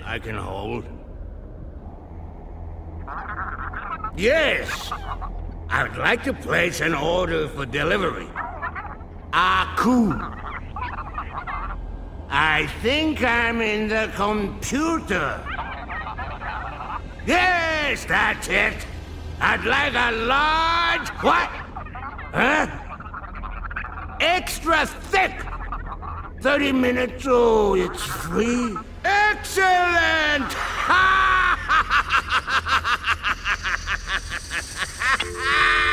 I can hold. Yes! I would like to place an order for delivery. Aku. I think I'm in the computer. Yes, that's it. I'd like a large... What? Huh? Extra thick. 30 minutes, oh, it's free. Excellent! Ha!